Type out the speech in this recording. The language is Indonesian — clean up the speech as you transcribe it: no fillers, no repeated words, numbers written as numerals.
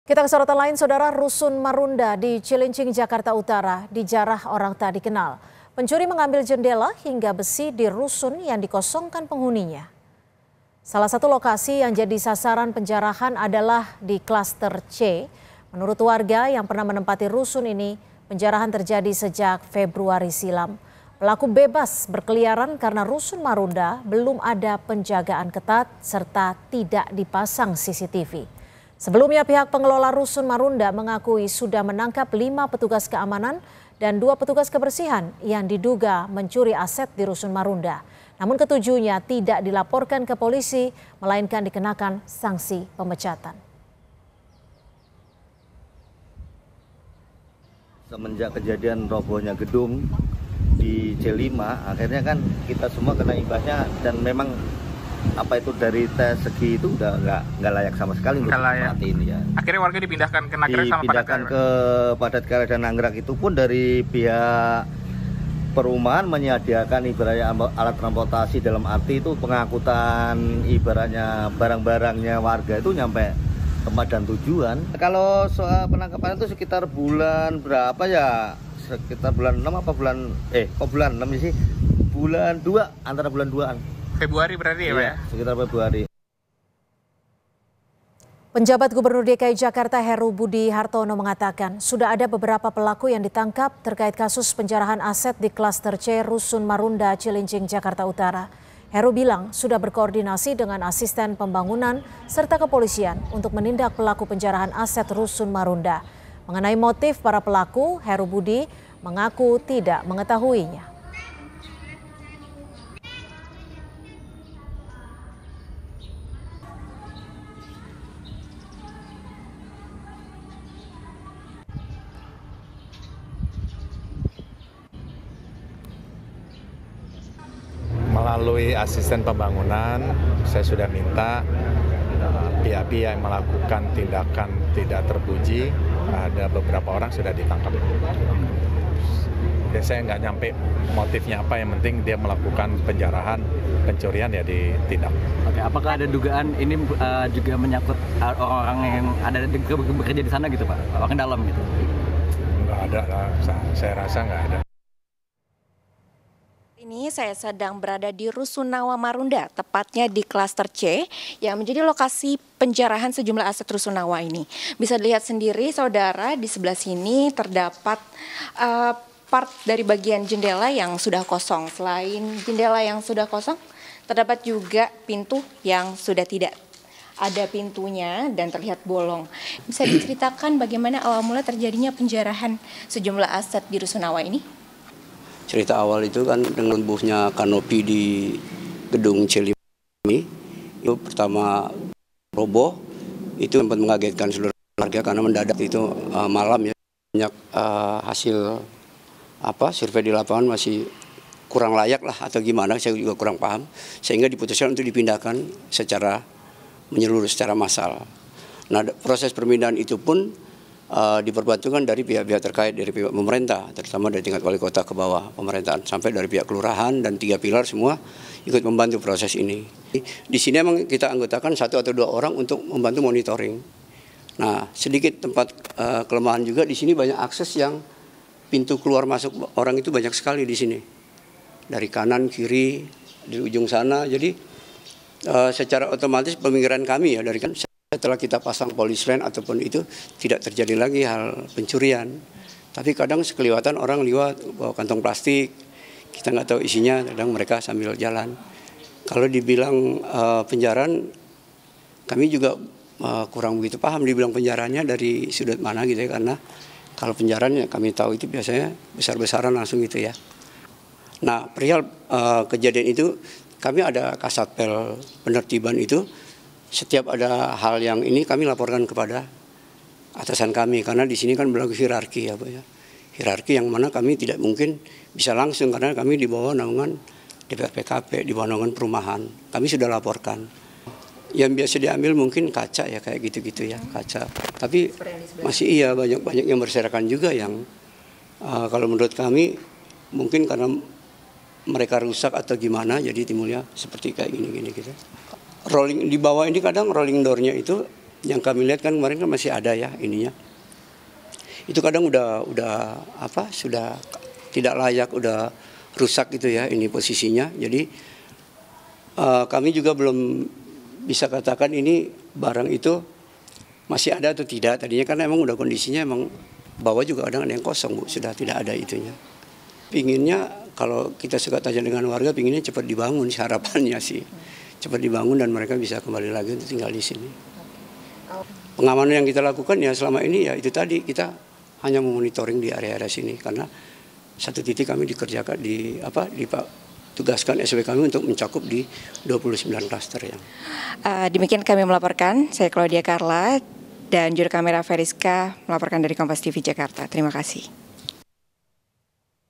Kita ke sorotan lain, Saudara. Rusun Marunda di Cilincing, Jakarta Utara dijarah orang tak dikenal. Pencuri mengambil jendela hingga besi di rusun yang dikosongkan penghuninya. Salah satu lokasi yang jadi sasaran penjarahan adalah di klaster C. Menurut warga yang pernah menempati rusun ini, penjarahan terjadi sejak Februari silam. Pelaku bebas berkeliaran karena rusun Marunda belum ada penjagaan ketat serta tidak dipasang CCTV. Sebelumnya pihak pengelola rusun Marunda mengakui sudah menangkap 5 petugas keamanan dan 2 petugas kebersihan yang diduga mencuri aset di rusun Marunda. Namun ketujuhnya tidak dilaporkan ke polisi, melainkan dikenakan sanksi pemecatan. Semenjak kejadian robohnya gedung di C5, akhirnya kan kita semua kena imbasnya, dan memang apa itu dari tes segi itu udah nggak layak sama sekali untuk tempat ini ya. Akhirnya warga dipindahkan ke Nagrek sama dipindahkan ke Padat Karya dan Nagrek. Itu pun dari pihak perumahan menyediakan ibaratnya alat transportasi, dalam arti itu pengangkutan ibaratnya barang-barangnya warga itu nyampe tempat dan tujuan. Kalau soal penangkapan itu sekitar bulan berapa ya? Sekitar bulan 6 apa bulan 6 sih? Bulan 2, antara bulan 2-an. Februari berarti ya, Pak ya? Sekitar Februari. Penjabat Gubernur DKI Jakarta Heru Budi Hartono mengatakan sudah ada beberapa pelaku yang ditangkap terkait kasus penjarahan aset di klaster C Rusun Marunda, Cilincing, Jakarta Utara. Heru bilang sudah berkoordinasi dengan asisten pembangunan serta kepolisian untuk menindak pelaku penjarahan aset Rusun Marunda. Mengenai motif para pelaku, Heru Budi mengaku tidak mengetahuinya. Melalui asisten pembangunan, saya sudah minta pihak-pihak yang melakukan tindakan tidak terpuji, ada beberapa orang sudah ditangkap. Ya, saya nggak nyampe motifnya apa, yang penting dia melakukan penjarahan, pencurian ya ditindak. Oke, apakah ada dugaan ini juga menyangkut orang-orang yang ada bekerja di sana gitu Pak? Orang dalam gitu? Nggak ada lah, saya rasa nggak ada. Ini saya sedang berada di Rusunawa Marunda, tepatnya di klaster C yang menjadi lokasi penjarahan sejumlah aset Rusunawa ini. Bisa dilihat sendiri saudara, di sebelah sini terdapat part dari bagian jendela yang sudah kosong. Selain jendela yang sudah kosong, terdapat juga pintu yang sudah tidak ada pintunya dan terlihat bolong. Bisa diceritakan bagaimana awal mula terjadinya penjarahan sejumlah aset di Rusunawa ini? Cerita awal itu kan dengan buhnya kanopi di gedung C5 ini, itu pertama roboh, itu sempat mengagetkan seluruh warga karena mendadak itu malam ya, banyak hasil survei di lapangan masih kurang layak lah atau gimana, saya juga kurang paham, sehingga diputuskan untuk dipindahkan secara menyeluruh, secara massal. Nah, proses perpindahan itu pun diperbantukan dari pihak-pihak terkait, dari pihak pemerintah, terutama dari tingkat wali kota ke bawah pemerintahan, sampai dari pihak kelurahan dan 3 pilar semua ikut membantu proses ini. Di sini memang kita anggotakan 1 atau 2 orang untuk membantu monitoring. Nah, sedikit tempat kelemahan juga di sini, banyak akses yang pintu keluar masuk orang itu banyak sekali di sini. Dari kanan, kiri, di ujung sana. Jadi secara otomatis pemikiran kami ya, dari kan setelah kita pasang polis line ataupun itu tidak terjadi lagi hal pencurian. Tapi kadang sekeliwatan orang lewat bawa kantong plastik, kita nggak tahu isinya, kadang mereka sambil jalan. Kalau dibilang penjarahan, kami juga kurang begitu paham dibilang penjaranya dari sudut mana gitu ya, karena kalau penjarahan ya kami tahu itu biasanya besar-besaran langsung gitu ya. Nah, perihal kejadian itu kami ada Kasatpel penertiban itu. Setiap ada hal yang ini kami laporkan kepada atasan kami, karena di sini kan berlaku hierarki ya Pak ya. Hierarki yang mana kami tidak mungkin bisa langsung, karena kami di bawah naungan DPRPKP, di bawah naungan perumahan. Kami sudah laporkan. Yang biasa diambil mungkin kaca ya, kayak gitu-gitu ya, kaca. Tapi masih banyak yang berserakan juga yang kalau menurut kami mungkin karena mereka rusak atau gimana, jadi timbulnya seperti kayak gini-gini gitu. Rolling di bawah ini kadang rolling door-nya itu Yang kami lihat kan kemarin kan masih ada ya ininya. Itu kadang udah sudah tidak layak, udah rusak gitu ya ini posisinya. Jadi kami juga belum bisa katakan ini barang itu masih ada atau tidak. Tadinya kan emang udah kondisinya emang bawah juga kadang ada yang kosong, Bu, sudah tidak ada itunya. Pinginnya kalau kita suka tanya dengan warga, pinginnya cepat dibangun, harapannya sih. Cepat dibangun dan mereka bisa kembali lagi untuk tinggal di sini. Pengamanan yang kita lakukan ya selama ini ya itu tadi, kita hanya memonitoring di area-area sini karena satu titik kami dikerjakan tugaskan SW kami untuk mencakup di 29 klaster yang. Demikian kami melaporkan, saya Claudia Carla dan juru kamera Feriska melaporkan dari Kompas TV Jakarta. Terima kasih.